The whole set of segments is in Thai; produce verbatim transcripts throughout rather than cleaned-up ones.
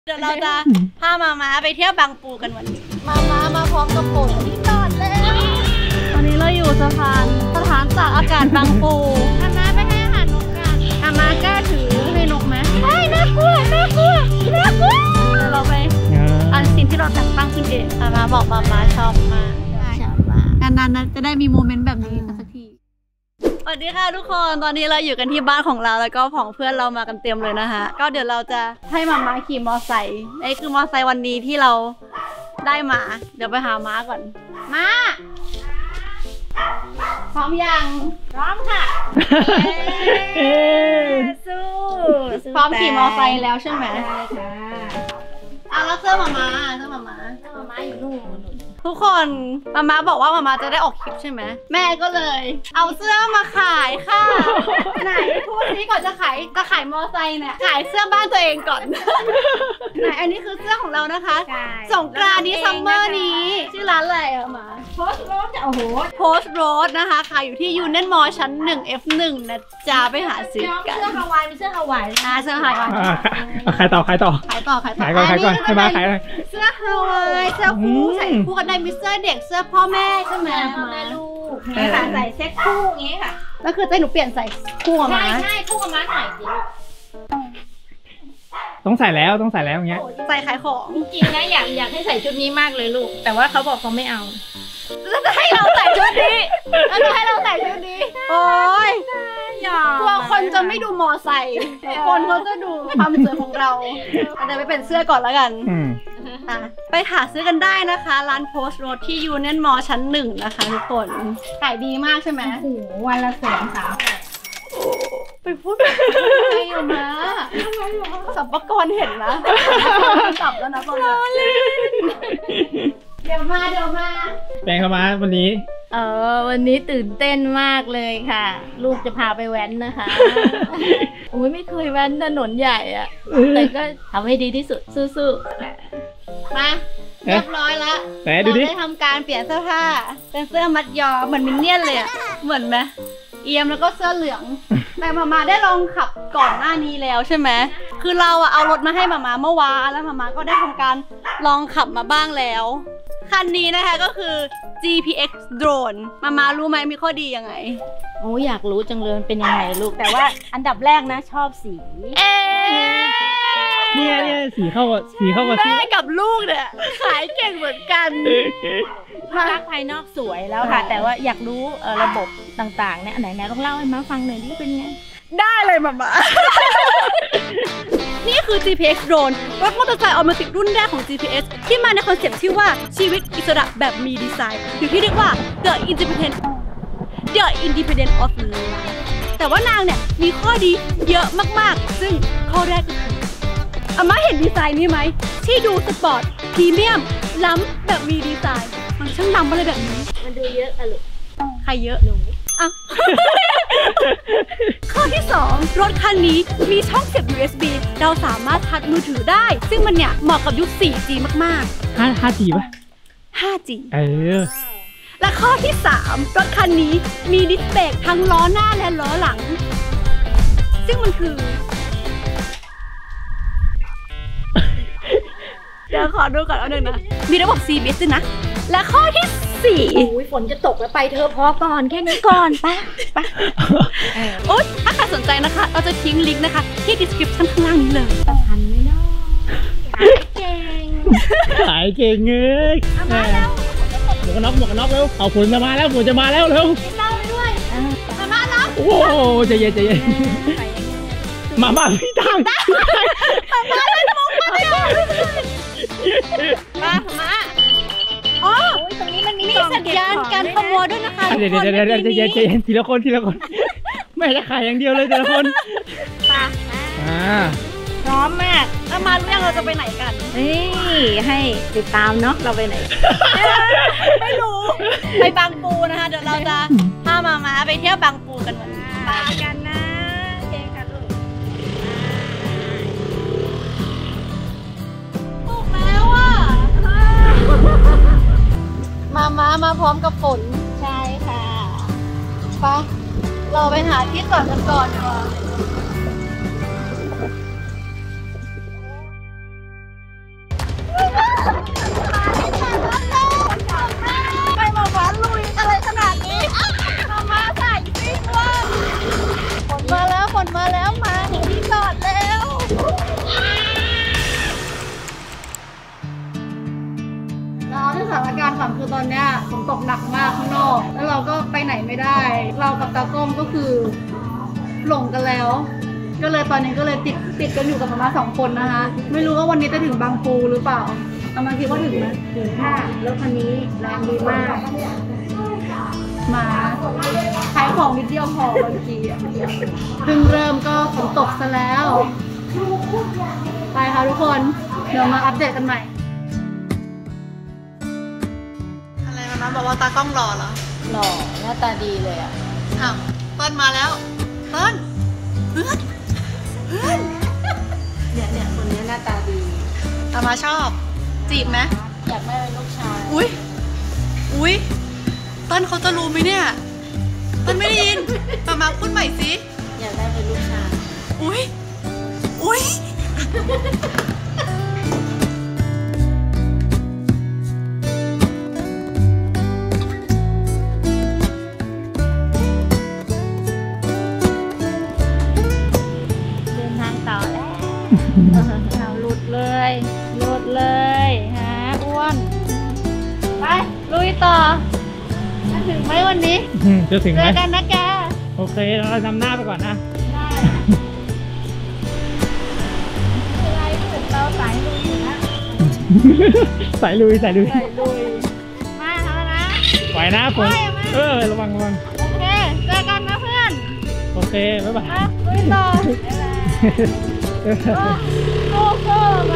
เดี๋ยวเราจะพามาม้าไปเที่ยวบางปูกันวันนี้มาม้ามาพร้อมกับฝนที่จอดแล้วตอนนี้เราอยู่สะพานสถานตากอากาศบางปูมาม้าไปให้อาหารนกกันมาม้ากล้าถือให้นกไหมไม่น่ากลัวน่ากลัวน่ากลัวเดี๋ยวเราไปอันสิ่งที่เราแต่งตั้งขึ้นเองมาม้าบอกมาม้าชอบมากชอบมากนานๆนะจะได้มีโมเมนต์แบบนี้กันสักทีสวัสดีค่ะทุกคนตอนนี้เราอยู่กันที่บ้านของเราแล้วก็ของเพื่อนเรามากันเต็มเลยนะคะก็เดี๋ยวเราจะให้มาม้าขี่มอไซค์นี่คือมอไซค์วันนี้ที่เราได้มาเดี๋ยวไปหาม้าก่อนม้าพร้อมยังพร้อมค่ะสู้พร้อมขี่มอไซค์แล้วใช่ไหมใช่ค่ะอ่ะแล้วเสื้อมาม้าเสื้อมาม้าเสื้อมาม้าอยู่นู่นทุกคนมาม่าบอกว่ามาม่าจะได้ออกคลิปใช่ไหมแม่ก็เลยเอาเสื้อมาขายค่ะไหนพูดนี้ก่อนจะขายจะขายมอไซค์เนี่ยขายเสื้อบ้านตัวเองก่อนไหนอันนี้คือเสื้อของเรานะคะสงกรานต์นี้ซัมเมอร์นี้ชื่อร้านอะไรอะมาโพสต์โรดโอ้โหโพสต์โรดนะคะขายอยู่ที่ยูเนียนมอชั้นหนึ่ง เอฟ หนึ่งนะจ๊ะไปหาซื้อกันเสื้อฮาวายมีเสื้อฮาวายอ่าเสื้อฮาวายขายต่อขายต่อขายต่อขายต่อขายก่อนขายก่อนให้มาขายเสื้อฮาวายเสื้อคู่ใส่คู่กันได้มีเสื้อเด็กเสื้อพ่อแม่ใช่ไหมพ่อแม่ลูกนี่ค่ะใส่เซ็ตคู่อย่างงี้ค่ะแล้วคือใจหนูเปลี่ยนใส่คู่กับม้าใช่คู่กับม้าหน่อยจริงต้องใส่แล้วต้องใส่แล้วอย่างเงี้ยใส่ขายของจริงนะอยากอยากให้ใส่ชุดนี้มากเลยลูกแต่ว่าเขาบอกเขาไม่เอาแล้วจะให้เราใส่ชุดนี้แล้วจะให้เราใส่ชุดนี้โอ๊ยกลัวคนจะไม่ดูมอไซค์คนเขาจะดูความสวยของเราเดี๋ยวไปเป็นเสื้อก่อนแล้วกันไปหาซื้อกันได้นะคะร้านโพสต์โรดที่ยูเนียนมอชั้นหนึ่งนะคะทุกคนขายดีมากใช่ไหมโอ้โหวันละแสนสามไปพูดอะไรอยู่นะสัมภาระเห็นนะสับแล้วนะตอนนี้เดี๋ยวมาเดี๋ยวมาแปลงเข้ามาวันนี้เออวันนี้ตื่นเต้นมากเลยค่ะลูกจะพาไปแว้นนะคะโอ้ยไม่เคยแว้นถนนใหญ่อะแต่ก็ทำให้ดีที่สุดสู้ๆมาเรียบร้อยแล้วเราได้ทำการเปลี่ยนเสื้อผ้าเป็นเสื้อมัดยอเหมือนมินเนี่ยนเลยอะเหมือนไหมเอียมแล้วก็เสื้อเหลืองแต่มาม่าได้ลองขับก่อนหน้านี้แล้วใช่ไหมคือเราอะเอารถมาให้มาม่าเมื่อวานแล้วมาม่าก็ได้ทำการลองขับมาบ้างแล้วคันนี้นะคะก็คือ จี พี เอ็กซ์ Drone มาม่ารู้ไหมมีข้อดียังไงโอ้อยากรู้จังเลยเป็นยังไงลูกแต่ว่าอันดับแรกนะชอบสีเอ๊เนี่ยเนี่ยสีเข้าสีเข้ากับแม่กับลูกเนี่ยขายเก่งเหมือนกันภาพภายนอกสวยแล้วค่ะแต่ว่าอยากรู้ระบบต่างๆเนี่ยไหนๆลองเล่าให้มาฟังหน่อยดิเป็นไงได้เลยมาม่านี่คือ จี พี เอ็กซ์ Drone รถมอเตอร์ไซค์ออโตเมติกรุ่นแรกของ จี พี เอส ที่มาในคอนเซ็ปต์ที่ว่าชีวิตอิสระแบบมีดีไซน์หรือที่เรียกว่า The Independent The Independent of Life แต่ว่านางเนี่ยมีข้อดีเยอะมากๆซึ่งข้อแรกก็คืออาม่าเห็นดีไซน์นี้ไหมที่ดูสปอร์ตพรีเมียมล้ำแบบมีดีไซน์มันช่างล้ำอะไรแบบนี้มันดูเยอะอะลูกใครเยอะหนูอ่ะ ข้อที่สองรถคันนี้มีช่องเสียบ ยู เอส บี เราสามารถชาร์จมือถือได้ซึ่งมันเนี่ยเหมาะกับยุค โฟร์จี มากๆ ห้าจี ป่ะห้าจีเออและข้อที่สามรถคันนี้มีดิสเบรกทั้งล้อหน้าและล้อหลังซึ่งมันคือเดี๋ยวขอดูก่อนเอาหนึ่งนะมีระบบ ซี บี เอส ด้วยนะและข้อที่สี่โอ้ยฝนจะตกแล้วไปเธอพอก่อนแค่นี้ก่อนไปไปโอ๊ยถ้าใครสนใจนะคะเราจะทิ้งลิงก์นะคะที่ description ข้างล่างนี้เลยทันไหมเนาะขายเก่งขายเก่งเงยมาแล้วหมวกกันน็อกหมวกกันน็อกเร็วเอาฝนจะมาแล้วฝนจะมาแล้วเร็วกินเหล้าไปด้วยมามาแล้วโอ้ใจเย็นใจเย็นมามาพี่ตังมามาเลยมองมาเลยมามาอ๋อตรงนี้มันมีสัญญาณการขโมยด้วยนะคะเดี๋ยวเดี๋ยวเดี๋ยวใจเย็นใจเย็นทีละคนทีละคนไม่ได้ขายอย่างเดียวเลยทีละคนมาอ่าพร้อมมากแล้วมาเรื่องเราจะไปไหนกันนี่ให้ติดตามเนาะเราไปไหนไม่รู้ไปบางปูนะคะเดี๋ยวเราจะพามาม้าไปเที่ยวบางปูกันวันนี้ไปกันนะเจ๊ค่ะลูกถูกแล้วอ่ะมาม้ามาพร้อมกับฝนใช่ค่ะไปเราไปหาที่จอดกันก่อนดีกว่าตอนเนี้ยฝนตกหนักมากข้างนอกแล้วเราก็ไปไหนไม่ได้เรากับตากล้องก็คือหลงกันแล้วก็เลยตอนนี้ก็เลยติดติดกันอยู่กับมาม่าสองคนนะคะไม่รู้ว่าวันนี้จะถึงบางปูหรือเปล่าอามาคิดว่าถึงไหมถึงค่ะแล้วคันนี้แรงดีมากมาขายของนิดเดียวพอบางทีเพิ่งเริ่มก็ฝนตกซะแล้วไปค่ะทุกคนเดี๋ยวมาอัปเดตกันใหม่อะไรมาม่าบอกว่าตากล้องหล่อเหรอหล่อหน้าตาดีเลยอ่ะอ้าวเปิ้ลมาแล้วเปิ้ลเพื่อนเพื่อนเนี่ยเนี่ยคนนี้หน้าตาดีอามาชอบจีบไหมอยากได้เป็นลูกชายอุ้ยอุ้ยเปิ้ลเขาจะรู้ไหมเนี่ยเปิ้ลไม่ได้ยินอามาพูดใหม่สิอยากได้เป็นลูกชายอุ้ยอุ้ยเดินทางต่อแล้วเอาหลุดเลยหลุดเลยฮะอ้วนไปลุยต่อจะถึงไหมวันนี้อืมจะถึงเจไหมอกันนะแกโอเคเรานำหน้าไปก่อนนะได้อะไรถึงเราสายลุยอยู่นะสายลุยสายลุยไปลุยมาทำแล้วนะไหวนะฝนไหวไหมเออระวังระวังโอเคเจอกันนะเพื่อนโอเคบ๊ายบายมาลุยต่อเออโก้โก้มา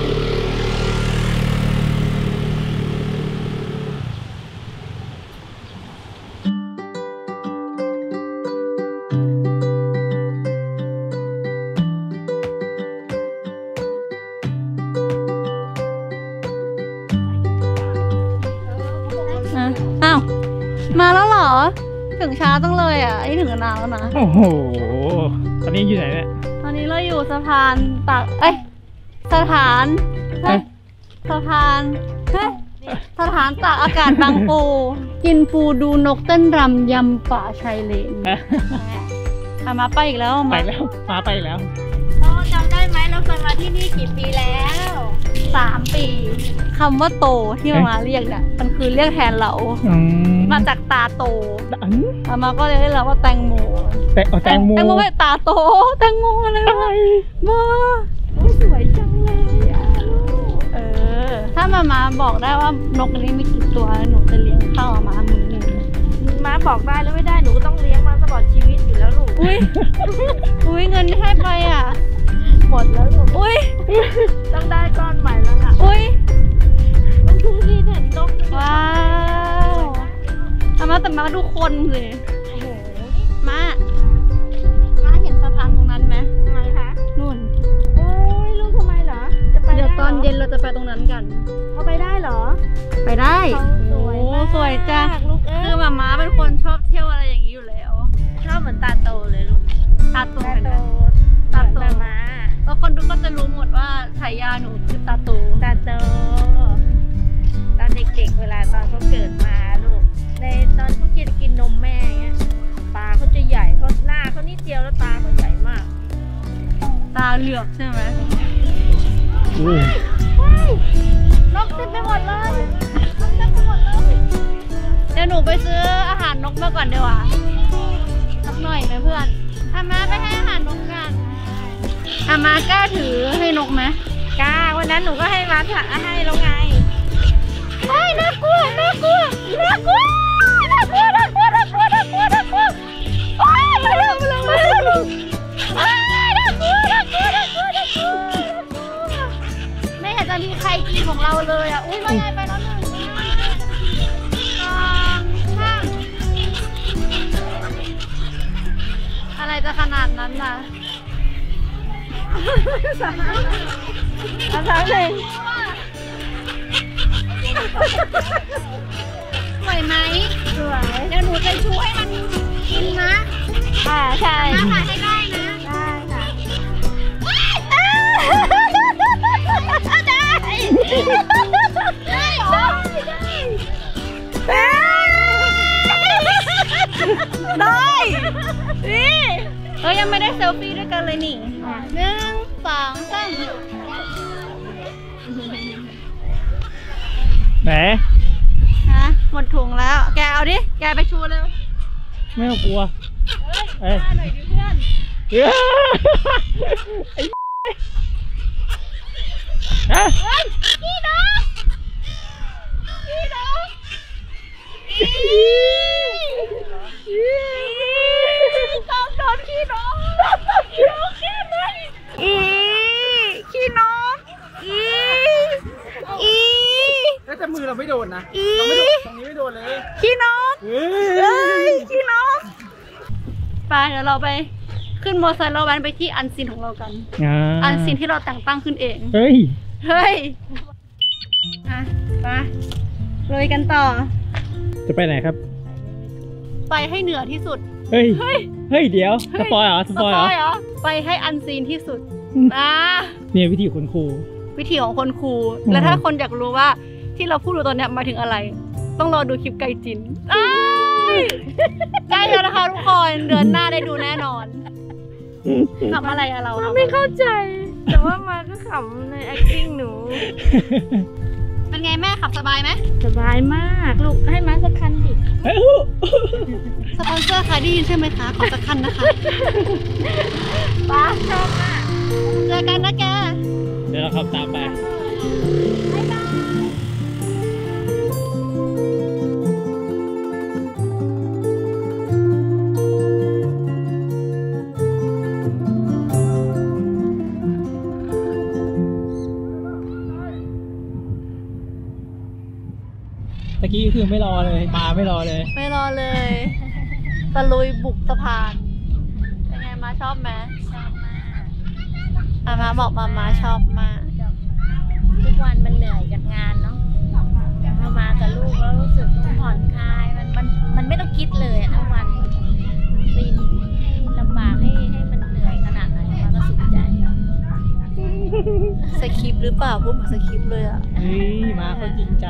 อ้าว มาแล้วเหรอ ถึงช้าจังเลยอ่ะนี่ถึงกันนานแล้วนะโอ้โหตอนนี้อยู่ไหนเนี่ยตอนนี้เราอยู่สะพานตากเอ้ย สถานเอ้ยสะพานเฮ้ยสถานตากอากาศบางปู กินปูดูนกเต้นรำยำป่าชายเลนอามาไปอีกแล้วไปมาแล้วมาไปแล้วเราจำได้ไหมเราเคยมาที่นี่กี่ปีแล้วสามปีคำว่าโตที่มามาเรียกเนี่ยมันคือเรียกแทนเราอืมมาจากตาโตอันอามาก็เลยเรียกเราว่าแตงโมแต่เอาแตงโมแตงโมไม่ตาโตแตงโมอะไรวะมาสวยจังเลยอ่ะเออ ถ้ามามาบอกได้ว่านกอันนี้มีกี่ตัวหนูจะเลี้ยงข้าวมามามือหนึ่งม้าบอกได้แล้วไม่ได้หนูก็ต้องเลี้ยงมาตลอดชีวิตอยู่แล้วลูกอุ้ยอุ้ยเงินที่ให้ไปอ่ะหมดแล้วลูกอุ้ยต้องได้ก้อนใหม่แล้วล่ะอุ้ยลูกทุ่งที่เห็นนกว้าวอามาแต่มาดูคนสิโอ้โหมามาเห็นสะพานตรงนั้นไหมทำไมคะนู่นโอ้ยลูกทำไมเหรอจะไปเดี๋ยวได้ตอนหรเย็นเราจะไปตรงนั้นกันเขาไปได้เหรอไปได้เขาสวยมากโอ้สวยจ้ะลูกเอ้คือย มาม้าเป็นคนชอบเที่ยวอะไรอย่างนี้อยู่แล้วชอบเหมือนตาโตเลยลูกตาโตตาเห็นโตไหม ตาโตตาม้าแล้วคนดูก็จะรู้หมดว่าฉายาหนูคือตาโตตาโตตอนเด็กๆเวลาตอนเขาเกิดมาลูกในตอนเขากินกินนมแม่เงี้ยตาเขาจะใหญ่เขาหน้าเขานิดเดียวแล้วตาเขาใหญ่มากตาเหลือกใช่ไหมอู้นกเต็มไปหมดเลยนกเต็มไปหมดเลย เดี๋ยวหนูไปซื้ออาหารนกมาก่อนดีกว่าสักหน่อยไหมเพื่อนอามาไปให้อาหารนกกันอามากล้าถือให้นกไหมกล้าวันนั้นหนูก็ให้มาถ่าให้แล้วไงไอ้น่ากลัวน่ากลัวน่ากลัวน่ากลัวน่ากลัวน่ากลัวน่ากลัวน่ากลัวโอ้ยมาเร็วมาเร็วมาเร็วอ้าวน่ากลัวน่ากลัวน่ากลัวน่ากลัวไม่เห็นจะมีใครกินของเราเลยอ่ะอุ้ยมาใหญ่ไปแล้วหนึ่งสองสามอะไรจะขนาดนั้นน่ะอันนั้นเลยสวยไหมสวยเดี๋ยวหนูจะช่วยมันกินนะค่ะใช่มาถ่ายให้ได้นะได้ค่ะได้ได้เหรอได้ได้นี่เอ้ยยังไม่ได้เซลฟี่ด้วยกันเลยนี่หนึ่งสองสามไหนฮะดิ แกไปชูเลยไม่ต้องกลัวเอ้ยหน่อยดิเพื่อนเฮ้ยไอ้ฮะพี่น้องพี่น้องอีต้องโดนพี่น้องพี่น้องขี้มันอีขี้น้องอีอีแล้วแต่มือเราไม่โดนนะอีเราไม่โดนตรงนี้ไม่โดนเลยขี้น้องเฮ้เอ้ยยขี้น้องไปเดี๋ยวเราไปขึ้นมอเตอร์ไซค์เราแว้นไปที่อันซีนของเรากัน อันซีนที่เราแต่งตั้งขึ้นเองเฮ้ยเฮ้ยอ่ะไปลุยกันต่อจะไปไหนครับไปให้เหนือที่สุดเฮ้ยเฮ้ยเฮ้ย เดี๋ยว สปอยเหรอ สสปอยปเหรออยเหรอ ไปให้อันซีนที่สุดนะเนี่ยวิธีคนครูวิธีของคนครูอืมและถ้าคนอยากรู้ว่าที่เราพูดอยู่ตอนเนี้ยหมายถึงอะไร ต้องรอดูคลิปไกจินอ้ายใกล้แล้วนะคะทุกคน เดือนหน้าได้ดูแน่นอนทำอะไรอะเรามาไม่เข้าใจ แต่ว่ามาก็ขำใน acting หนูเป็นไงแม่ขับสบายไหมสบายมากลูกให้มาสักคันดิเอ้าสปอนเซอร์ค่ะได้ยินใช่ไหมคะขอสักคันนะคะป้าชอบมากเจอกันนะแกเดี๋ยวเราขับตามไป ตะกี้คือไม่รอเลยมาไม่รอเลยไม่รอเลยตะลุยบุกสะพานเป็นไงมาชอบไหมชอบมากอามาบอกมามาชอบมากทุกวันมันเหนื่อยจากงานเนาะพอมากับลูกแล้วรู้สึกมันผ่อนคลายมันมันมันไม่ต้องคิดเลยอะทั้งวันฟินให้ลำบากให้ให้มันเหนื่อยขนาดไหนมาก็สุขใจสคริปต์หรือเปล่าพูดเหมือนสคริปต์เลยอะเฮ้ย มาเขาจริงใจ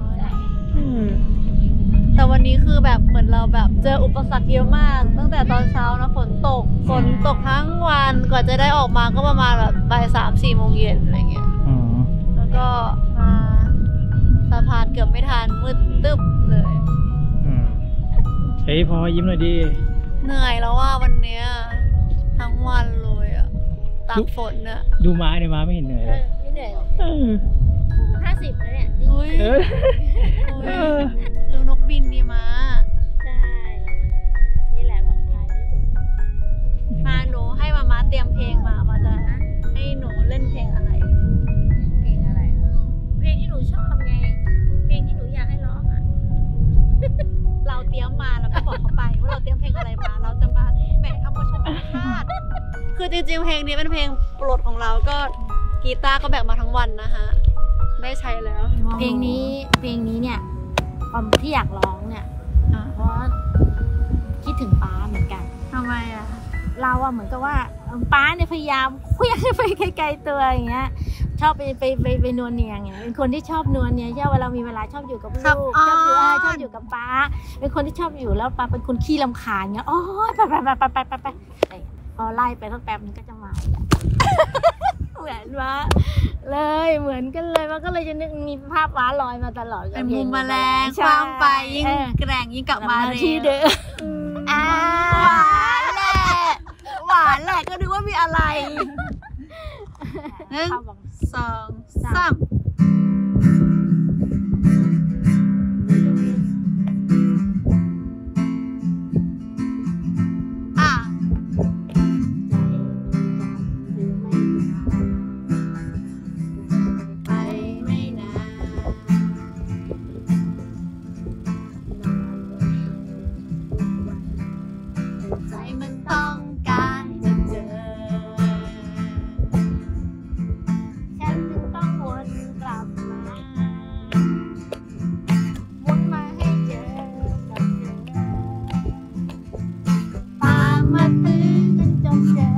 แต่วันนี้คือแบบเหมือนเราแบบเจออุปสรรคเยอะมาก ตั้งแต่ตอนเช้านะฝนตกฝนตกทั้งวันกว่าจะได้ออกมาก็ประมาณแบบบ่ายสามสี่โมงเย็นอะไรเงี้ยอ๋อแล้วก็มาสะพานเกือบไม่ทันมืดตึ๊บเลยอืมเฮ้ย พอยิ้มหน่อยดิเหนื่อยแล้วว่าวันเนี้ยทั้งวันเลยอะตากฝนอะดูม้าเนี่ยม้าไม่เห็นเหนื่อยเอเลยอไม่เหนื่อยเลยเออห้าสิบแล้วเนี่ยอุ้ยเออ เออดูนกบินดีมาใช่ นี่แหละผ่อนคลายที่สุดมาหนูให้มามาเตรียมเพลงมามาจะให้หนูเล่นเพลงอะไรเพลงอะไรเหรอเพลงที่หนูชอบไง เพลงที่หนูอยากให้ร้องอ่ะเราเตรียมมาเราก็บอกเขาไปว่าเราเตรียมเพลงอะไรมา เราจะมาแหมทำมาชมไม่คาดคือจริงๆเพลงนี้เป็นเพลงโปรดของเราก็กีตาร์ก็แบกมาทั้งวันนะฮะได้ใช้แล้วเพลงนี้ เพลงนี้เนี่ยความที่อยากร้องเนี่ยอ่ะเพราะคิดถึงป้าเหมือนกันทำไมอ่ะเราอะเหมือนกับว่าเอิ่มป้าเนี่ยพยายามเคลื่อนไปไกลๆตัวอย่างเงี้ย ชอบไปไปไปไปนวลเนียไงเป็นคนที่ชอบนวลเนียชอบเวลามีเวลาชอบอยู่กับลูกครับชอบอยู่อ๋อเออชอบอยู่กับป้า เป็นคนที่ชอบอยู่แล้วป้าเป็นคนขี้รำคาญเงี้ยโอ้ยไปไปไปไปไปไปไปไปพอไล่ไปสักแป๊บนึงก็จะมาอีกอะเหมือนว่าเลยเหมือนกันเลยมันก็เลยจะนึกมีภาพว้าลอยมาตลอดเป็นมุมแมลงใช่กว้างไปยิ่งเออแกร่งยิ่งกลับมาเร็วที่เดิมอ่าหวานแหละหวานแหละก็นึกว่ามีอะไรหนึ่งสองสามอ่ะไปไม่นานใจมันต้องการจะเจอฉันจึงต้องวนกลับมาวนมาให้เจอกับเธอตามมาตื้อกันจนเจอ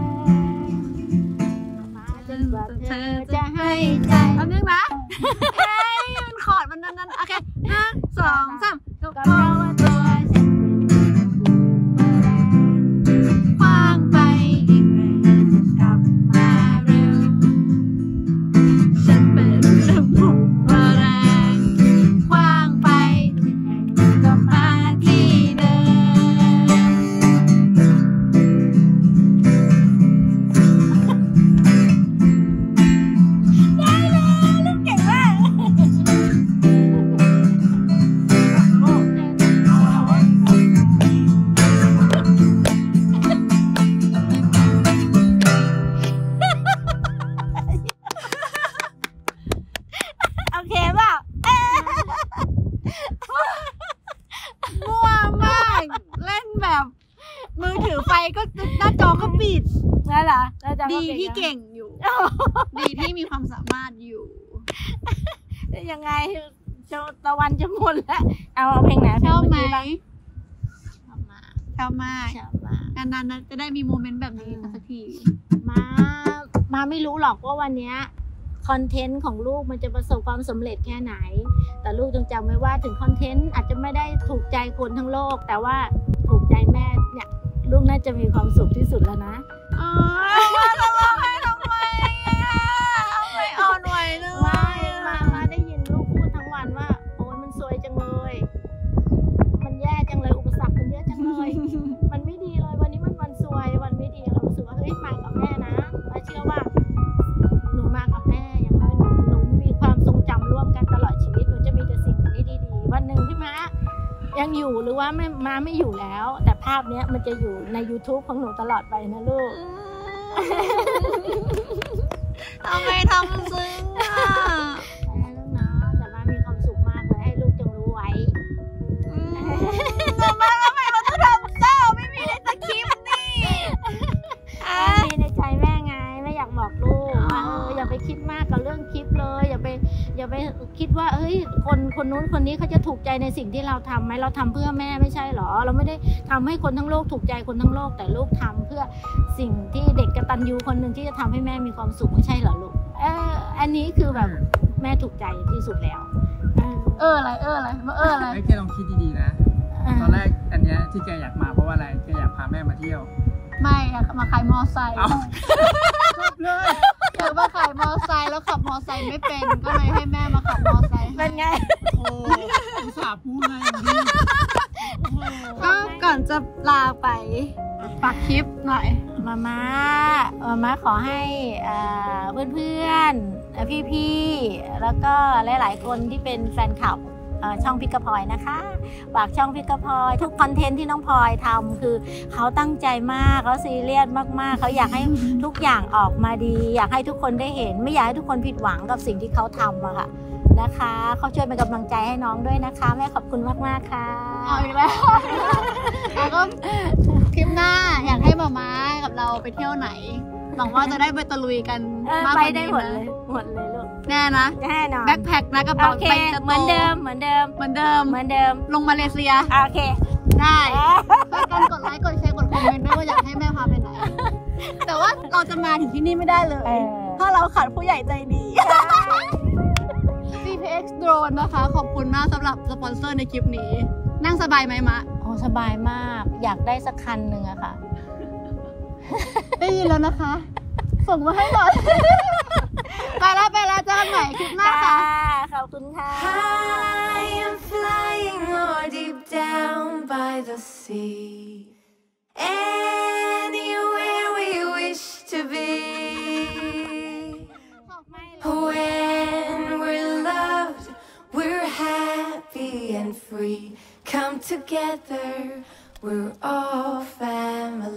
มาจนกว่าเธอจะให้ใจแป๊บนึงนะ เฮ้ยมันคอร์ดมันนั้นๆโอเคห้าสองสามก็ก็พเพอราะว่าตัวฉันเป็นคว้างไปอีกแรงกลับมาเร็ว ฉันเป็นลมบุกแรงคว้างไปที่แห่งก็มาปิดนั่นเหรอแล้วจะดีว่าเป็นที่ไงเก่งอยู่ ดีที่มีความสามารถอยู่ยังไงจะตะวันจะหมดแล้วเอาเพลงไหนชอบไหมชอบมากชอบมากชอบมากนานๆจะได้มีโมเมนต์แบบนี้สักทีมามาไม่รู้หรอกว่าวันนี้คอนเทนต์ของลูกมันจะประสบความสำเร็จแค่ไหนแต่ลูกจงจำไว้ว่าถึงคอนเทนต์อาจจะไม่ได้ถูกใจคนทั้งโลกแต่ว่าถูกใจแม่เนี่ยลูกน่าจะมีความสุขที่สุดแล้วนะอ๋อจะร้องไห้ทำไมอ่ะไม่อ่อนไหวเลยไม่มามาได้ยินลูกพูดทั้งวันว่าโอ้ยมันสวยจังเลย มันแย่จังเลยอุปสรรคมันเยอะจังเลย มันไม่ดีเลยวันนี้มันวันสวยวันไม่ดีเรารู้สึกว่าเฮ้ยมากับแม่นะมาเชื่อว่าหนูมากับแม่อย่างน้อยหนูหนูมีความทรงจำร่วมกันตลอดชีวิตหนูจะมีแต่สิ่งที่ดีๆวันหนึ่งที่ม้ายังอยู่หรือว่าไม่ม้าไม่อยู่แล้ว แต่ภาพเนี้ยมันจะอยู่ใน YouTube ของหนูตลอดไปนะลูกทำไมทำซึ้งอ่ะแม่ลูกเนาะแต่ม้ามีความสุขมากเลยให้ลูกจงรู้ไว้ทำไมทำไมเราต้องทำเศร้าไม่มีในสคริปต์นี่อ่ะมีในใจแม่ไงแม่อยากบอกลูกว่าเอออย่าไปคิดมากกับเรื่องคลิปเลยอย่าไปอย่าไปคิดว่าเฮ้ยคนคนนู้นคนนี้เขาจะถูกใจในสิ่งที่เราทำไหมเราทำเพื่อแม่ไม่ใช่หรอเราไม่ได้ทำให้คนทั้งโลกถูกใจคนทั้งโลกแต่ลูกทำเพื่อสิ่งที่เด็กกตัญญูคนหนึ่งที่จะทำให้แม่มีความสุขไม่ใช่หรอลูกเอออันนี้คือแบบแม่ถูกใจที่สุดแล้วเอออะไรเอออะไรเอออะไรไอ้แกลองคิดดีๆนะ ตอนแรกอันเนี้ยที่แกอยากมาเพราะว่าอะไร แกอยากพาแม่มาเที่ยวไม่อะมาขายมอไซค์เอาจบเลยอยากมาขายมอไซค์แล้วขับมอไซค์ไม่เป็นก็เลยให้แม่มาขับมอไซค์ให้เป็นไงโอ้อุตส่าห์พูดมาอย่างดีโอ้โหก็ก่อนจะลาไปฝากคลิปหน่อยมาม่ามาม่าขอให้เพื่อนๆพี่ๆแล้วก็หลายๆคนที่เป็นแฟนคลับเอ่อช่องพิกพลอยนะคะฝากช่องพิกพลอยทุกคอนเทนต์ที่น้องพลอยทำคือเขาตั้งใจมากแล้วซีเรียสมากๆเขาอยากให้ทุกอย่างออกมาดี อยากให้ทุกคนได้เห็น ไม่อยากให้ทุกคนผิดหวังกับสิ่งที่เขาทำอะค่ะนะคะเขาช่วยเป็นกำลังใจให้น้องด้วยนะคะแม่ขอบคุณมากๆค่ะเอาอีกแล้ว แล้วก็คลิปหน้าอยากให้มาม้ากับเราไปเที่ยวไหนหวังว่าจะได้ไปตะลุยกันเออมากไปกว่าได้นี้หมดนะเลยหมดเลยลูกแน่นะแน่นอนแบ็คแพ็คนะกระโอเป๋าเคไปจะโตเหมือนเดิมเหมือนเดิมเหมือนเดิมเหมือนเดิมลงมาเลเซียโอเคได้ช่วยกันกดไลค์กดแชร์กดคอมเมนต์ด้วยว่าอยากให้แม่พาไปไหน แต่ว่าเราจะมาถึงที่นี่ไม่ได้เลยเออถ้าเราขาดผู้ใหญ่ใจดี ซี พี เอ็กซ์ Drone นะคะ ขอบคุณมากสำหรับสปอนเซอร์ในคลิปนี้ นั่งสบายไหมมะโอ้สบายมากอยากได้สักคันหนึ่งอะค่ะได้ยินแล้วนะคะ ส่งมาให้หน่อย ไปแล้วไปแล้วเจอกันใหม่คลิปหน้าค่ะขอบคุณค่ะ I am flying or deep down by the sea. Anywhere we wish to be. When we're loved, we're happy and free. Come together, we're all family.